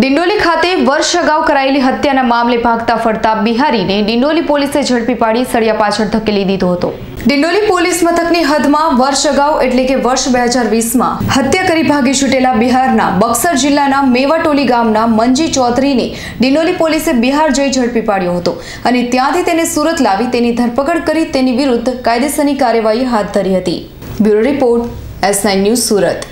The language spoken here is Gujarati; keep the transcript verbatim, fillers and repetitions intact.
ડિંડોલી ખાતે વર્ષ અગાઉ કરાયેલી હત્યાના મામલે ભાગતા ફરતા બિહારીને ડિંડોલી પોલીસે ઝડપી પાડી સળિયા પાછળ ધકેલી દીધો હતો। ડિંડોલી પોલીસ મથકની હદમાં વર્ષ અગાઉ એટલે કે વર્ષ બે હજાર વીસમાં હત્યા કરી ભાગી છૂટેલા બિહારના બક્સર જિલ્લાના મેવાટોલી ગામના મંજી ચૌધરીને ડિંડોલી પોલીસે બિહાર જઈ ઝડપી પાડ્યો હતો અને ત્યાંથી તેને સુરત લાવી તેની ધરપકડ કરી તેની વિરુદ્ધ કાયદેસરની કાર્યવાહી હાથ ધરી હતી। Bureau report S nine news Surat.